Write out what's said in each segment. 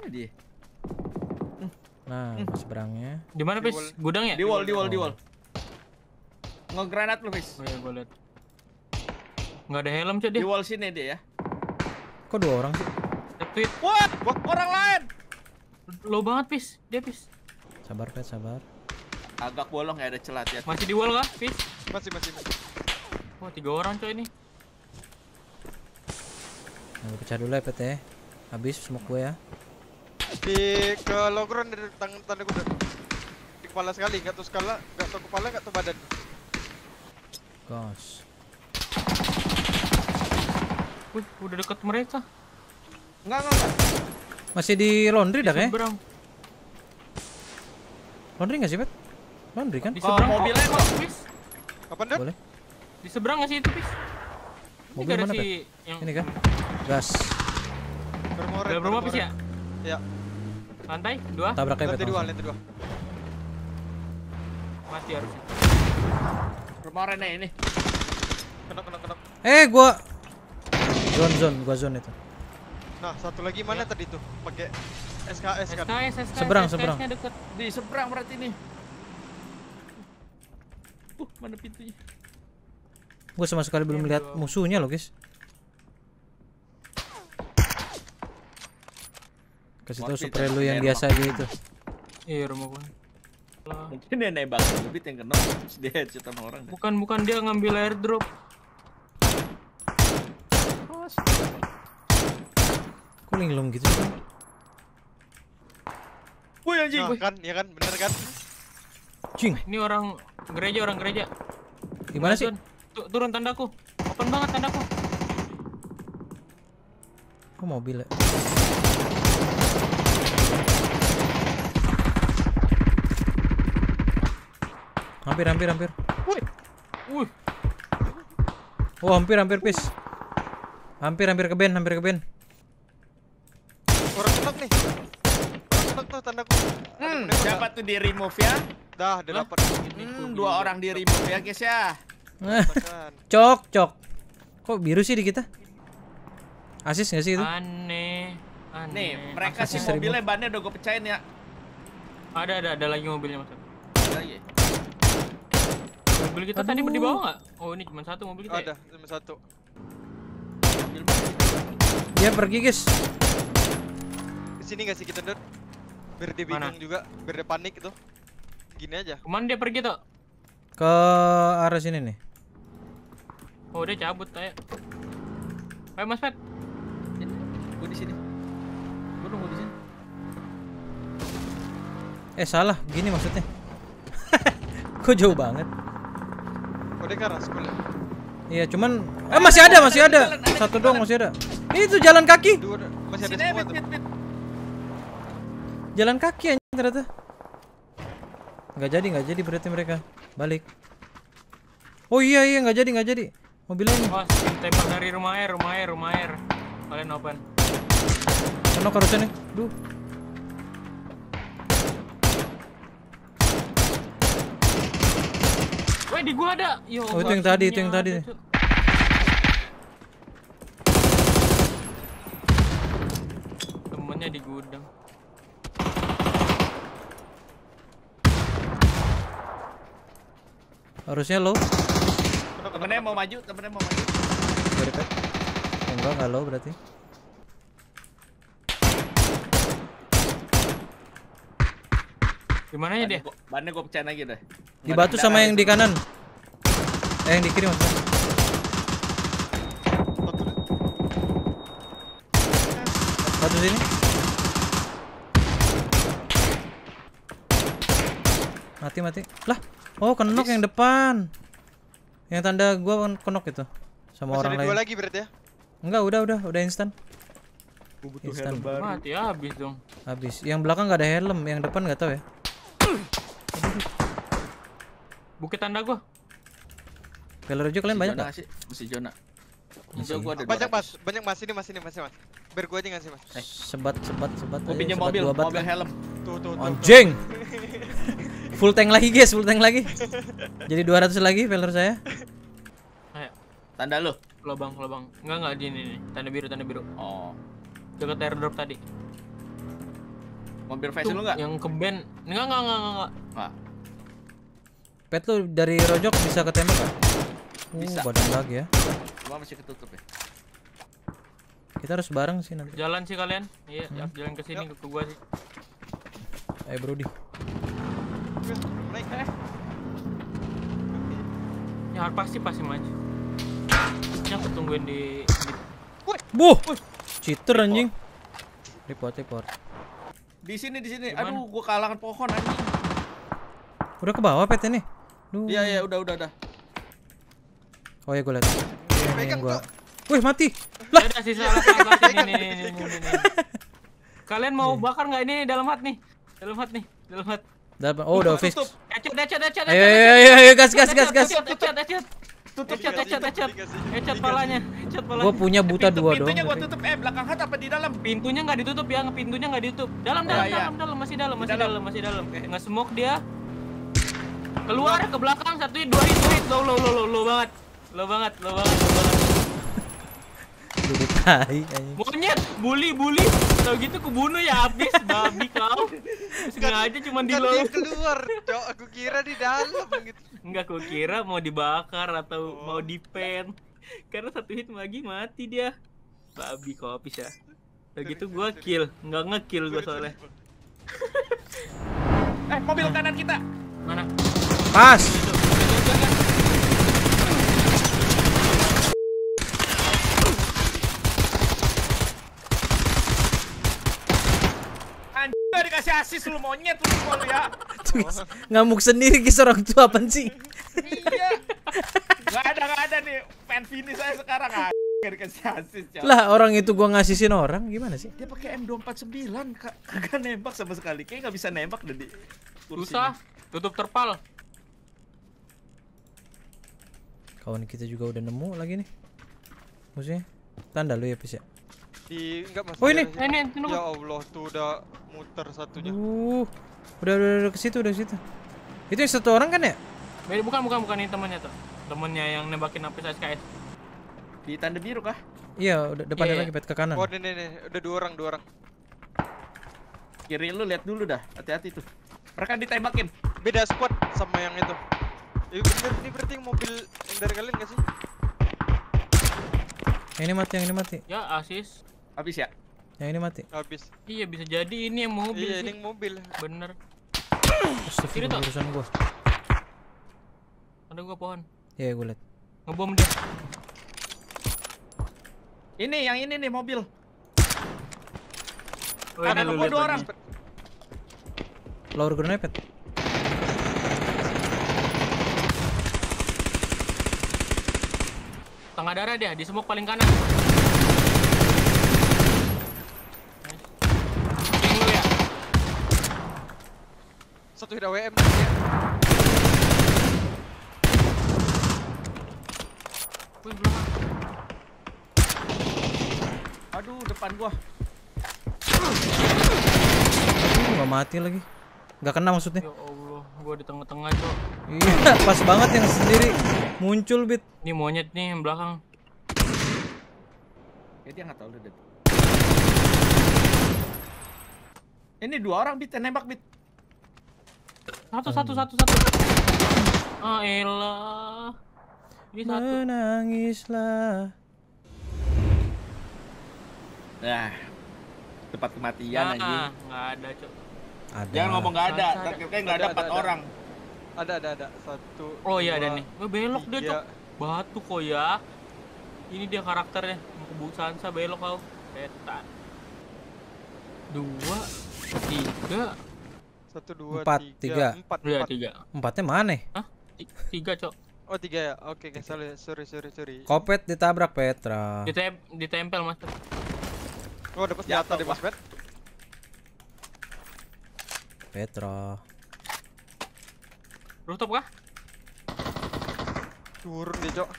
dia? Nah, seberangnya. Di mana, Pis? Gudang ya? Di wall. Ngegranat lu, Pis. Oh iya, gua lihat. Enggak ada helm, Cok, dia. Di wall sini dia ya. Kok 2 orang sih? Tweet. Wah, orang lain. Low banget, Pis. Dia, Pis. Sabar, Pet, sabar. Agak bolong ya, ada celah ya. Masih di wall kah, Pis? Masih. Wah, 3 orang, Cok, ini. Nah, gue pecah dulu ya, Pet ya. Habis smoke gue ya. Ke low ground dari tanda kuda. Di kepala sekali, enggak tahu skala, enggak tahu kepala, enggak tahu badan. Gosh. Wih, udah deket mereka. Enggak. Masih di laundry dah ya? Seberang. Laundry enggak sih, Pet? Laundry kan? Di seberang mobilnya kok, Pis. Kapan dah? Boleh. Di seberang nggak sih itu, Pis? Mobil mana, Pet? Yang Ini kan? Gas. dalam rumah, Pis ya? Ya. Lantai 2. Tabrak ya, Pet. Lantai 2. Mati harusnya. Rumah Rene ini. Kena. Gua zone itu. Nah, satu lagi mana tadi tuh? Pakai SKS kan? SKS. Seberang. SKS-nya deket. Di seberang berarti nih. Mana pintunya? Gua sama sekali belum lihat musuhnya loh, guys. Kasih tahu spray lu yang biasa gitu. Iya, rumah gua. Mungkin dia nembak lebih yang kena dia headshot sama orang. Bukan dia ngambil airdrop. Kok linglung gitu sih? Wih anjing. Nah, kan, ya kan, bener kan? Cing. Ini orang gereja. Gimana sih? Turun tandaku. Open banget tandaku. Kok mobil ya? Hampir. Wih. Oh, hampir, Pis. Hampir ke band. Orang kenak nih. Tuh tandaku. Siapa tuh di remove ya? Dah, udah dapat. 2 orang di remove ya, guys ya. Cok. Kok biru sih di kita? Asis nggak sih itu? Aneh. Nih, mereka sih Asis mobilnya bannya udah gue pecahin ya. Ada lagi mobilnya, Mas. Lagi. Mobil kita tadi di bawah nggak? Oh, ini cuma satu mobil kita. Ada, cuma satu. Dia pergi, guys. Kesini nggak sih kita, Dot? Biar dia bingung juga, biar dia panik itu. Gini aja. Kemana dia pergi tuh? Ke arah sini nih. Oh, dia cabut kayak. Ayo, Mas Pet. Gue di sini. Gue nunggu di sini. Salah, gini maksudnya. Kok jauh banget? Oh, dia ke arah school ya? Iya, cuman masih ada. Satu doang masih ada. Itu jalan kaki. Masih ada semua tuh. Jalan kaki anjing ternyata. Nggak jadi berarti mereka balik. Oh iya nggak jadi. Mobilnya ini. Oh, tembak dari rumah air. Kalian open. Kenok harusnya nih. Duh. Woi, di gua ada. Yo, Oh, itu yang tadi. Temennya di gudang. Harusnya lo. Temennya mau maju. Sorry, Pet. Enggak lo berarti. Gimana ya dia? Bannya gue pecahin lagi deh. Di batu sama yang di kanan. Yang di kiri maksudnya. Batu sini. Mati. Lah. Oh, kenok yang depan. Yang tanda gua kenok itu. Sama Masih orang ada lain. 2 lagi berarti ya? Enggak, udah instan. Instan. Mati habis dong. Habis. Yang belakang nggak ada helm, yang depan nggak tahu ya. Bukit tanda gua. Velour aja kalian banyak nggak? Masih zona. Banyak mas, ini mas. Biar gua aja ngasih mas. Sebat. Gue pinjam mobil helm. Tuh. Anjing. Full tank lagi guys, Jadi 200 lagi velour saya. Ayo. Tanda lu. Lobang. Enggak di ini nih. Tanda biru. Oh. Dekat airdrop tadi. Mobil Faisal lu enggak? Yang ke band. Enggak. Enggak. Pet lu dari rojok bisa ketembak kan? Bisa. Badan lagi ya. Cuma masih ketutup ya. Kita harus bareng sih nanti. Jalan sih kalian. Iya, jalan ke sini ke gua sih. Ayo Brody. Naik Ya pasti maju. Ini aku tungguin di Buh. Cheater anjing. Report. Di sini. Gimana? Aduh, gua kalangan pohon anjing. Udah ke bawah pet ini. Duh. Iya, udah. Oh ya gue liat. Ini Pegang, yang gua. Cok. Wih mati. Ya udah sisa alat ini. Kalian mau bakar nggak ini dalam hat nih? Dalam hat. Oh udah fix. Tutup. Ecet. Ayo gas. Tutup. Ecet palanya. Gua punya buta 2 doang. Pintunya gua tutup belakang hat apa di dalam? Pintunya nggak ditutup ya, pintunya nggak ditutup. Dalam, iya. masih dalam. Oke. Nge-smoke dia. Keluar ke belakang, 1 hit, 2 hit. Low banget. Duduk tai anjing. Monyet, bully. Kalau gitu kebunuh ya habis, babi kau. Sengaja cuma di Kan low. dia keluar, Cok. Aku kira di dalam gitu. Enggak, aku kira mau dibakar atau mau dipen. Karena 1 hit lagi mati dia. Babi kau habis ya. Kalau gitu gua kill, enggak nge-kill gua soalnya. Mobil kanan kita. Mana? Pas. Anjing, gak dikasih asis lu monyet lu gol ya. Ngamuk sendiri kis orang tua apaan sih? Iya. Gak ada nih fan finish saya sekarang gak dikasih asis. Lah orang itu gua ngasisin orang gimana sih? Dia pakai M249 kagak nembak sama sekali. Kayaknya nggak bisa nembak deh di kursi Susah, tutup terpal. Kawan kita juga udah nemu lagi nih. Musuhnya. Tanda lu ya Pis ya. Enggak masih. Oh, ini. Ini tunggu. Ya Allah, tuh udah muter satunya. Udah ke situ. Itu yang 1 orang kan ya? Bukan ini temannya tuh. Temennya yang nembakin lapis SKS. di tanda biru kah? Iya, udah depannya Iya. lagi pet ke kanan. Oh, nih. Udah 2 orang. Kiri lu lihat dulu dah, hati-hati tuh. Mereka ditembakin. Beda squad sama yang itu. Bener ini berarti mobil yang dari kalian gak sih? Yang ini mati. Ya, asis. Habis ya? Yang ini mati. Habis. Iya, bisa jadi ini yang mobil Iya, sih. ini yang mobil. Bener. Astagfirullah, tuh. urusan gua. Ada gua pohon. Iya, gua liat. Ngebom dia. Ini yang ini nih mobil. Oh, Ada ini lu gua lihat 2 lagi. orang. Lower grenade pet. Tengah darah dia, di smoke paling kanan. Nice. Ping lu ya. Satu hit AWM. Wih, belakang. Aduh, depan gua. Nggak mati lagi. Nggak kena maksudnya. Ya Allah, gua di tengah-tengah, Cok. Iya, pas banget yang sendiri muncul bit. Ini monyet nih yang belakang. Ya dia nggak tahu udah. Ini 2 orang bit yang nembak bit. Satu. Ah, elah. Ini satu. Menangislah. Nah, tempat kematian anjing. Nah, nggak ada, Cok. Ada. Jangan ngomong nggak ada, Ada. kayak nggak ada 4 Ada. orang. Ada. 1. Oh iya ada nih. Belok dia, 3. Cok. Batu kok ya. Ini dia karakternya. Mau Sansa belok kau. Setan. 2 3. 1 2 Empat, 3 tiga. 4. Iya, 3. Empatnya mana? Hah? 3, Cok. Oh 3 ya. Oke, salah. Sorry. Kopet ditabrak Petra. Ditempel, Mas. Oh, dapat senjata Jatuh, deh, Mas Bet. Petra. Rooftop kah? Turun dia, Cok.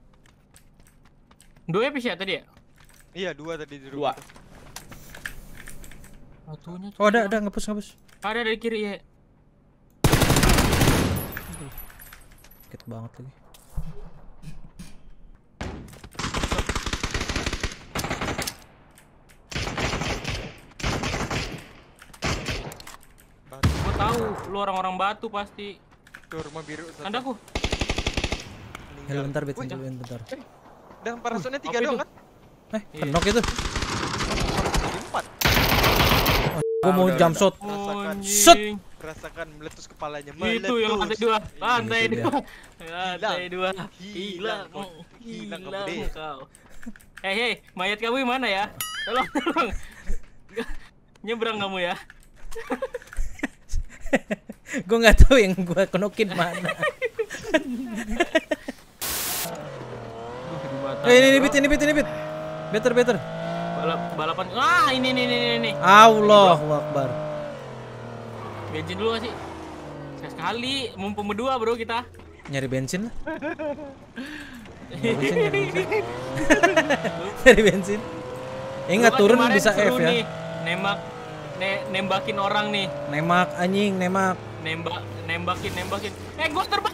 2 epic ya tadi ya? Iya, 2 tadi di 2. rumah. Satunya, Cok. Oh ada ngepus. Ada dari kiri ya. Sakit banget lagi. Lu orang-orang batu pasti. Tuh rumah biru. Tandaku. Hel, bentar, Bet. Wih, Bentar. Dan parasutnya 3 apa doang itu? kan? Iya. Kenok itu. 4. Gua mau udah, jump shot. Set. Anjing. Rasakan meletus kepalanya. Itu yang lantai 2. Lantai Itu 2. Lantai 2. Hilang. Hilang. Hilang Hilang kamu, Dek. kau. Hei, mayat kamu mana ya? Tolong. Nyebrang kamu ya. Gua nggak tahu yang gua kenokin mana. Ini bit. Better. Balapan. Ah, ini. Allahu Akbar. Bensin dulu gak sih? Sekali, mumpung berdua bro kita. Nyari bensin lah. Nyari bensin. Ingat Lu kan turun kemarin bisa seru F ya. nih, nembakin orang nih. Nemak anjing, nemak. Nembakin. Gua terbang.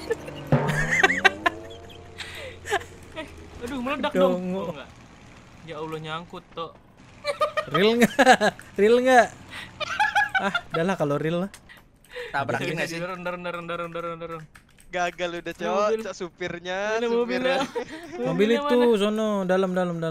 Aduh, meledak dong. Dongo. Oh, enggak. Ya Allah nyangkut toh. Real nggak? Ah, udahlah kalau real lah. Tabrakin nggak sih? Rendar. Gagal udah Mobil. cowok, supirnya, Mana mobilnya? Mobil itu sono dalam.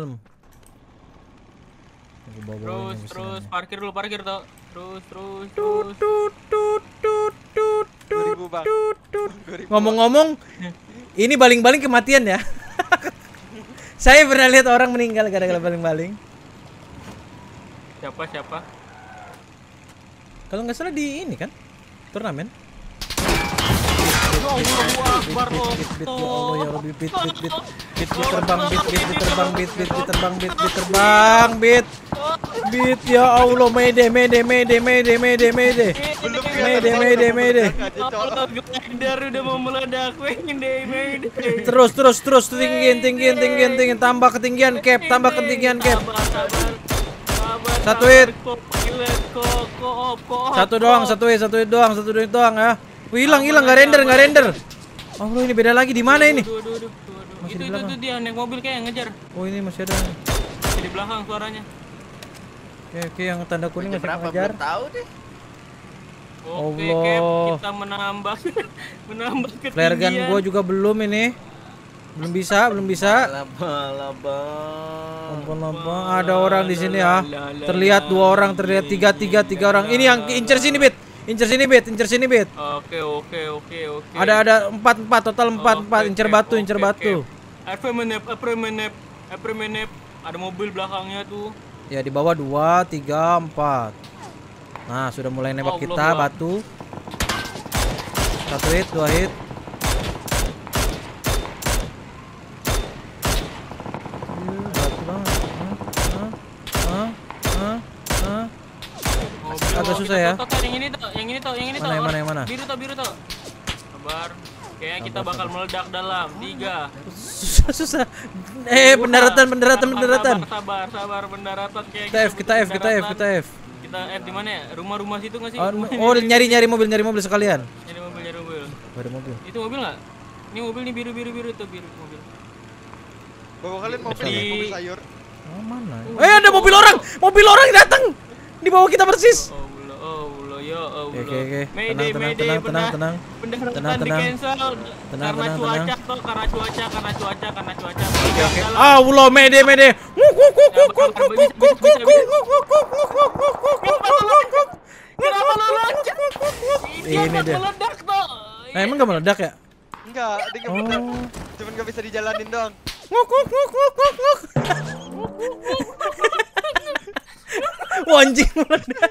Aku bawa-bawain yang Terus kesini. parkir toh. Terus. Tut, tut, tut, tut, tut, 2000 bang. tut, tut. 2000. Ngomong-ngomong, ini baling-baling kematian ya. Saya pernah lihat orang meninggal gara-gara baling-baling. Siapa? Kalau nggak salah di ini kan turnamen. Allahu Akbar. Bit, ya Allah ya Rabbi, bit terbang, bit ya Allah, mede. Belum Mede. Allah, glider udah mau meledak. Mede. Terus tinggiin, tambah ketinggian cap. Sabar. Satu hit. Koop. Satu hit doang ya. Wih, hilang nggak render. Allah, ini beda lagi di mana ini? Aduh. Masih di Itu belakang. dia naik mobil kayak yang ngejar. Oh, ini masih ada. Di belakang suaranya. Oke, yang tanda kuning Jam masih berapa ngejar. belum tahu deh. Oke, Allah. Cap, kita menambah ketinggian. Flare gun gua juga belum ini. Belum bisa. Laba. Lomba. Ada orang di sini ya. Terlihat 2 orang, terlihat 3 orang. Ini yang incer sini, Bit. Incer sini, Bit. Oke. Ada 4 total 4. Incer batu. Menep. Ada mobil belakangnya tuh. Ya, di bawah 2, 3, 4. Nah, sudah mulai nembak kita batu. 1 hit, 2 hit. Batu banget. Agak susah ya. Yang ini tuh. Yang mana? Biru tuh. Sabar. Kayaknya kita bakal meledak dalam 3. Susah. Pendaratan. Sabar pendaratan kayak Kita F. Kita F di mana ya? Rumah situ nggak sih? Oh, nyari mobil sekalian. Nyari mobil. Ada mobil. Itu mobil nggak? Ini mobil nih biru tuh mobil. Bawa kalian mobil sayur. Oh, mana? Ada mobil orang datang. Di bawah kita persis. Allah ya Allah. Oke. Mayday, Tenang. Pendaratan di cancel karena cuaca. Oke. Allah, mede. Kenapa lo loncat? Ini dia. Meledak toh. Nah, emang gak meledak ya? Enggak, dia nggak bener. Cuman nggak bisa dijalanin doang. Wah, anjing meledak.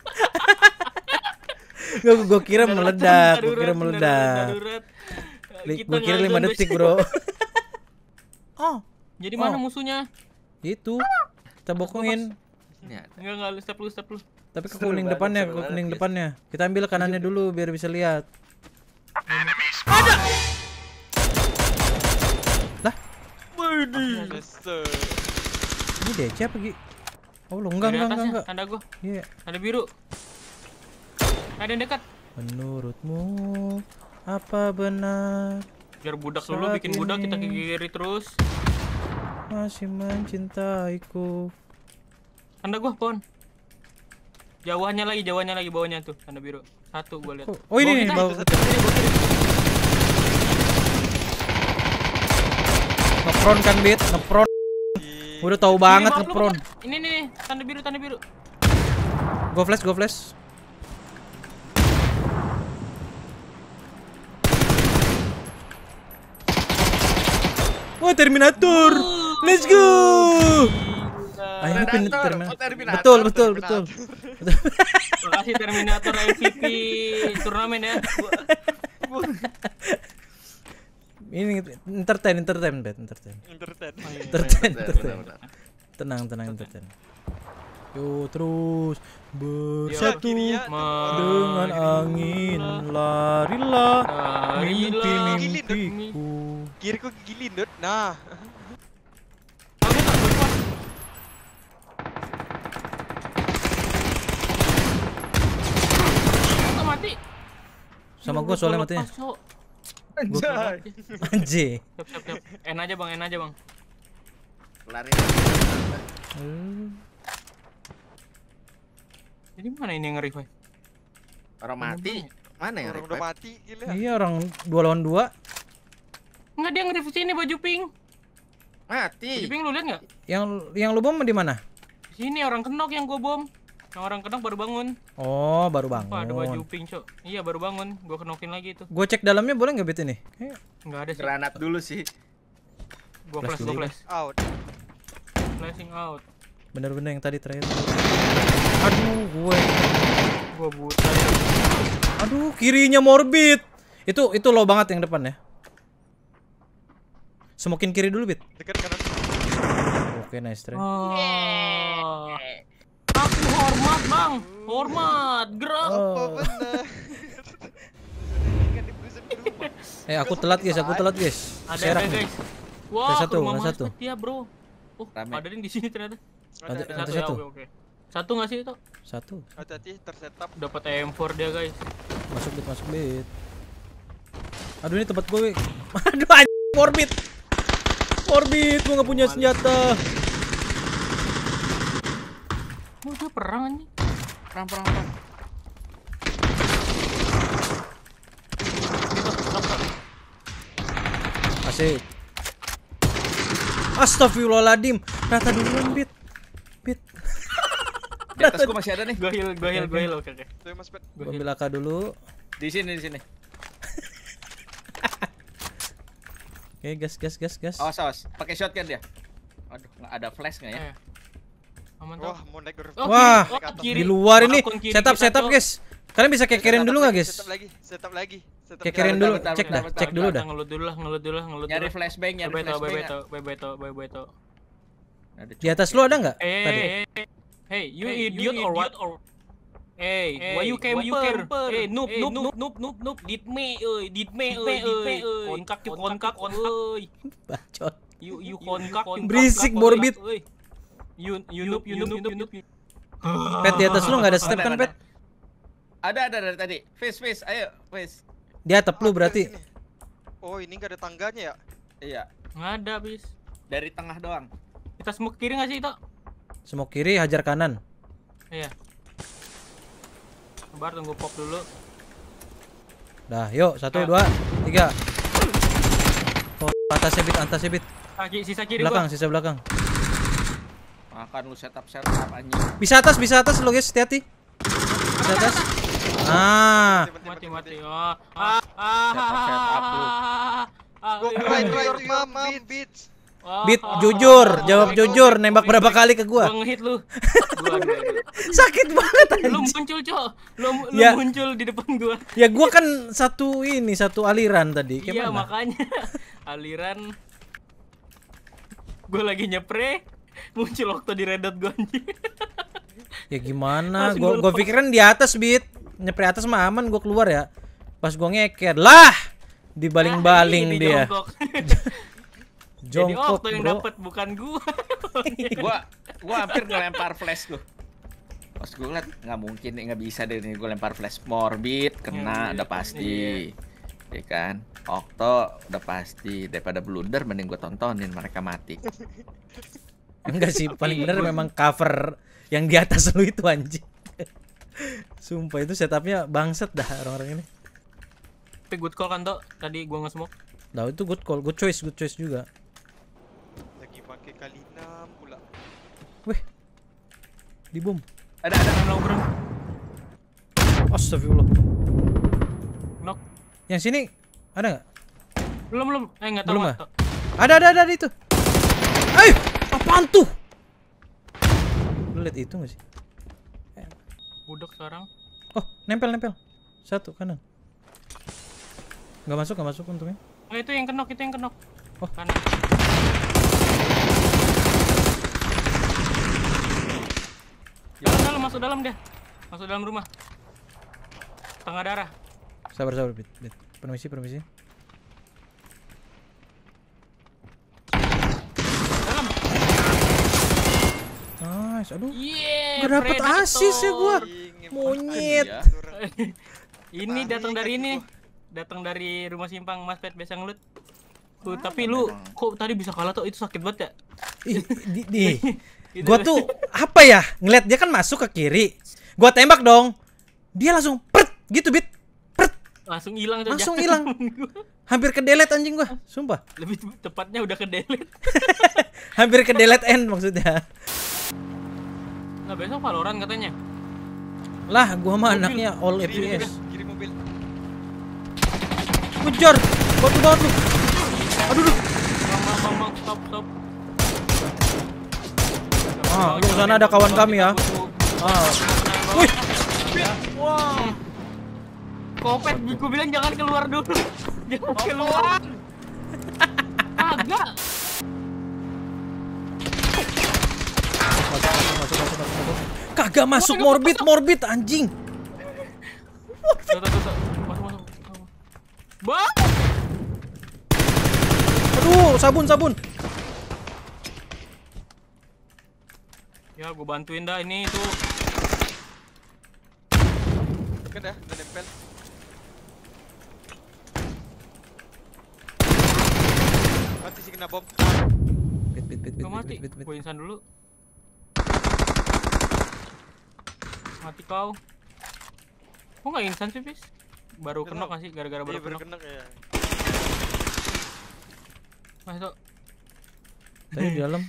Gue kira meledak. Darurat. Gue kira 5 detik, bro. Oh, Jadi mana musuhnya? itu. Kita bokongin. Enggak lu step lu. Tapi ke kuning depannya. Kita ambil kanannya dulu biar bisa lihat. Ada. Lah, ini DC apa Gi? Oh, lo enggak. Tanda gua. Iya. Ada biru. Ada yang dekat. Menurutmu apa benar Biar budak dulu bikin budak kita ke kiri terus. masih mencintaiku? Tanda gua pohon. Jauhannya lagi bawahnya tuh tanda biru. Satu gua lihat. Oh ini nih, Bawah bawah. kita. Ngepron kan Bit, ngepron. Udah tahu banget Kiri, ngepron. Ini nih, tanda biru, tanda biru. Go flash, go flash. Wah, Terminator. Let's go. Ayo pindah Terminator. Betul, betul, betul. Makasih Terminator MVP turnamen ya. Ini entertain, Bet, entertain. Entertain. Entertain, Bener, entertain. bener, bener. Tenang, entertain. Yo terus Bersatu bersatu dengan angin, larilah mimpi-mimpiku. Kiriku gigilin, Dut. Nah. Mati. Sama gua soalnya matinya. Anjay. Anjir. Siap. En aja bang. Lari. Jadi mana ini yang nge-revive? Orang mati. Mana yang Orang udah mati, gila. Iya orang 2 lawan 2. Enggak, dia nge-revive sini baju pink. Mati. Baju pink lu lihat enggak? Yang lu bom di mana? Sini orang kenok yang gua bom. Yang orang kenok baru bangun. Oh, baru Wah, ada baju bangun. pink, Cok. Iya, baru bangun. Gua kenokin lagi itu. Gua cek dalamnya boleh nggak Bet ini? Enggak ada sih. Granat dulu sih. Gua Flash flash, dulu. gua flash. Out. Flashing out. Bener-bener yang tadi terakhir. Aduh, Gua buta ya. Aduh, kirinya Morbid. Itu low banget yang depan ya. Smokin kiri dulu, Bit. Dekat kanan. Oke, nice try. Oh. Aku hormat, Bang. Hormat. Gerak. Oh. Oh, bener. Kan di prison ke rumah. Aku telat, guys. Ada Serak nih. guys. Wah, Ada satu, ke rumah ada Mas satu. Setia, Bro. Oh, Rame. ada yang di sini ternyata. Ada Satu. satu. Ya, oke. Satu nggak sih itu? Satu. Hati-hati tersetap. Dapat M4 dia, guys. Masuk Bit. Aduh, ini tempat gue. Aduh, anjing, Morbid. Gua nggak punya senjata. Oh, dia perang anjing. Perang. Asik. Astagfirullahaladzim. Rata duluan, Bit. Di atas gua masih ada nih. Gua heal. Oke. Tuh, Mas Bet. Gua ambil AK dulu. Di sini. Oke, gas. Awas. Pakai shotgun dia. Aduh, nggak ada flash nggak ya? Aman tuh. Wah, mau naik roof. Oh, Wah, kiri. di luar ini. Akun kiri Setup, kita, Cok. guys. Kalian bisa kekerin dulu nggak, guys? Setup lagi. Kekerin dulu. Bentar, Cek dah, bentar. cek dulu dah. Ngelut dulu lah. Nyari flashbang. Bye beto. Di atas lu ada nggak? Tadi. Hey, you idiot or what? Hey, why you camper? Hey, noob. Dit me, konkak, euy. Bacot. You konkak. Berisik, Morbid. You noob. Pet di atas lu nggak ada step kan, Pet? Ada dari tadi. Face, ayo, face. Di atap lu berarti. Oh, ini nggak ada tangganya ya? Iya, Nggak ada, bis. dari tengah doang. Kita smoke kiri nggak sih, itu? Smoke kiri, hajar kanan. Iya. Sabar, tunggu pop dulu. Dah, yuk. 1, 2, 3. Oh, atasnya Bit. Sisa kiri Belakang, gua. sisa belakang. Makan lu setup anjing. Bisa atas lu, guys. Hati-hati. Bisa atas. Ah. Mati. Setup lu. Go right your mom, bitch. Bit, jujur, jawab jujur. Nembak berapa kali ke gua? Gua ngehit lu. Sakit banget Lu anjing. muncul, Cok. Lu Ya. muncul di depan gua. Ya gua kan satu aliran tadi. Iya, Gimana? makanya aliran gua lagi nyepre, muncul waktu di red dot gua anjing. Ya gimana? Langsung Gua gua lepas. pikiran di atas, Bit. Nyepre atas mah aman, gua keluar ya. Pas gua ngeker, lah dibaling-baling Ini dia. jongkok. Jadi Jongkok, Okto yang bro. dapat bukan gua. Gua hampir ngelempar flash tuh. Pas gue ngeliat nggak mungkin nih, nggak bisa deh nih gue lempar flash. Morbid kena udah pasti. Ya kan? Okto udah pasti. Daripada blunder mending gue tontonin mereka mati. Enggak sih, paling bener memang cover yang di atas lu itu anjing. Sumpah itu setupnya bangset dah orang-orang ini. Tapi good call kan Tok, tadi gua nge-smoke. Nah itu good call, good choice juga. Lagi pakai kali 6 pula. Weh, di bom. Ada low ground. Astagfirullah. Knock. Yang sini ada nggak? Belum. Enggak tahu. Belum, Mat, ah? Tok. Ada di itu. Ayo, apaan tuh? Lu lihat itu nggak sih? Budok sekarang. Oh, nempel. Satu kanan. Nggak masuk untungnya. Oh, itu yang kenok. Oh. Kanan. Dalam, masuk dalam dia. Masuk dalam rumah. Tengah darah. Sabar, Bit. Permisi. Dalam. Nice, aduh. Yeah, Gak dapet predator. asis ya gua. Ing, Monyet. Iya. Ini datang dari ini. Datang dari rumah simpang Mas Pet biasa ngelut. Tapi lu memang. kok tadi bisa kalah Tok? Itu sakit banget ya? Ih, gua tuh apa ya? Ngeliat dia kan masuk ke kiri. Gua tembak dong. Dia langsung pret gitu, Bit. Pret. Langsung hilang Tok, Langsung jangan. hilang. Hampir ke delete anjing gua, sumpah. Lebih tepatnya udah ke delete. Hampir ke delete end maksudnya. Nah, besok Valorant katanya. Lah, gua mah Mobil. anaknya all Kiri FPS. mobil. Kejar. Batu banget lu. Aduh, duh. Bang, stop. Ah, lu sana ada kawan kami ya. Ah. Wih. Wah. Kopet, gue bilang jangan keluar dulu. Jangan keluar. Agak. Kagak masuk morbid anjing. Tuh. Masuk. Bang. Aduh, sabun. Ya, gue bantuin dah ini tuh. Kan dah, udah nempel. Mati sih kena bom. Bit. Gak mati. Gue insan dulu. Mati kau. Kok nggak insan sih, Fis? Baru Nggak kenok nggak sih? Gara-gara baru Iya, baru kenok. kena ya. Mas Tok. Tadi di dalam.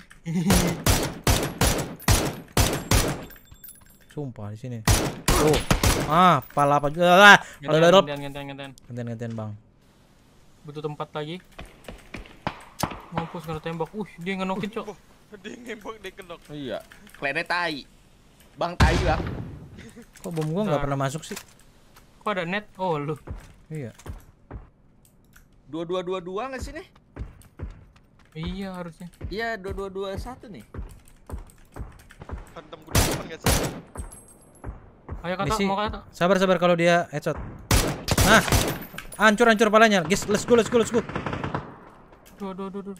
Sumpah di sini. Oh. Ah, pala apa juga lah. Gantian, Bang. Butuh tempat lagi. Mampus kena tembak. Dia ngenokin, Cok. Oh, dia ngembak dia kena. Iya. Klennya tai. Bang tai, Bang. Kok bom gua nggak pernah masuk sih? Kok ada net? Oh, lu. Iya. 2222 nggak sih nih? Iya, harusnya. Iya, 2221 nih. Hantam gue depan enggak sih? Ayo kata, Misi. mau kata. Sabar kalau dia headshot. Nah. Hancur palanya. Guys, let's go. Duh.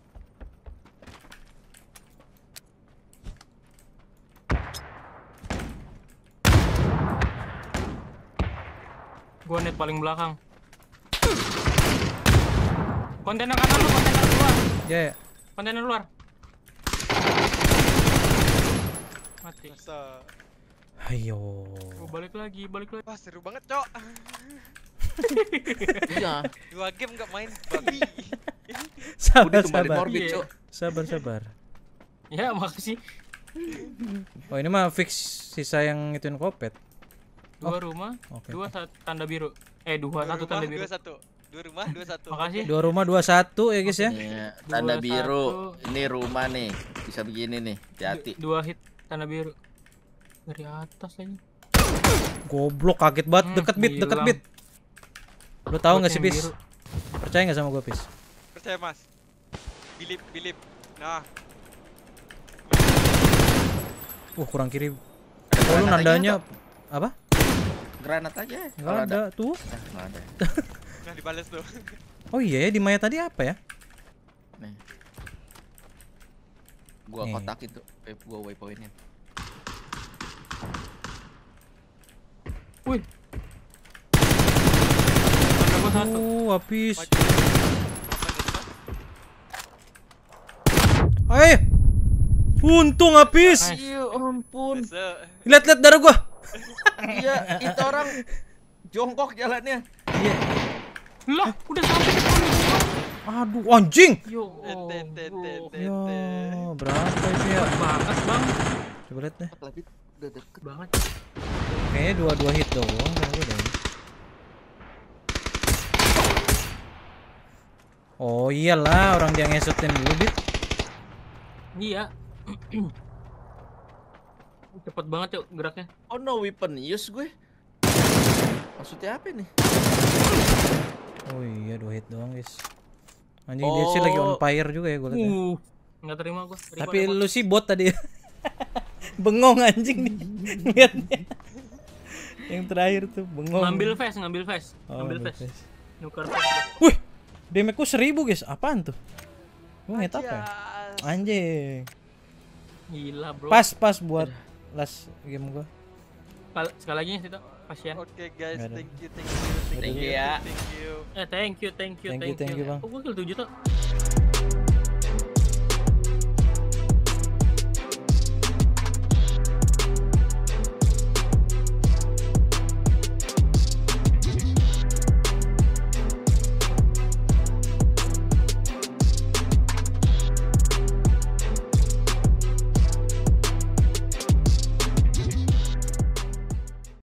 Gua net paling belakang. Kontainer kanan lu, kontainer luar. Ya. Kontainer luar. Mati. Masa. Ayo. Gua balik lagi. Wah, seru banget, Cok. Iya. 2 game enggak main babi. Sabar. Kembali morbid, Iya. Cok. Sabar. Ya, makasih. Oh, ini mah fix sisa yang ituin kopet. 2 rumah, Oke. 2 tanda biru. 2 1 tanda biru. 2 rumah, 2-1. Makasih. 2 rumah 21 ya guys ya. Iya, tanda 21. biru. Ini rumah nih. Bisa begini nih. Hati-hati. 2 hit tanda biru. Dari atas aja. Goblok, kaget banget. Deket bit. hilang. Lu tahu nggak sih, Yang Pis? biru. Percaya nggak sama gua, Pis? Percaya, Mas. Bilip. Nah, Kurang kiri. Ada Oh, lu granat aja, nandanya Tok. apa? Granat aja. Nggak Kalau ada tuh. Nggak ada. nah dibales tuh. Oh iya ya, di Maya tadi apa ya? Nih. Gua Nih. kotak itu. Gua waypointnya. Wih. Tanda gua 1. Habis. Maju. Untung habis. Nice. Ya ampun. Masa. Lihat darah gua. Iya, itu orang jongkok jalannya. Iya. Lah, udah sampai ke sana. Aduh, anjing. Yo, Ente. Ya, berapa itu ya? banget bang, Coba lihat deh. Lagi udah deket. banget. Kayaknya dua hit doang kalau gue deh. Oh iyalah, orang dia ngesutin dulu, Bit. Iya. Cepet banget yuk geraknya. Oh no weapon use gue. Maksudnya apa nih? Oh iya, 2 hit doang, guys. Anjing dia sih lagi on fire juga ya gue liat. Nggak terima gua. Tapi lu sih bot tadi. Bengong anjing nih. Lihatnya. Yang terakhir tuh bengong. Ngambil face. Oh, Ngambil face. Nuker face. Wih, damage ku 1000 guys. Apaan tuh? Gua nget apa ya? Anjing. Gila bro. Pas buat last game gua. Sekali lagi situ. Pasien. Oke guys, Nggak ada. thank you. Thank you ya. Thank you. Thank you Thank you, Bang. Oh, gua kill 7 tuh.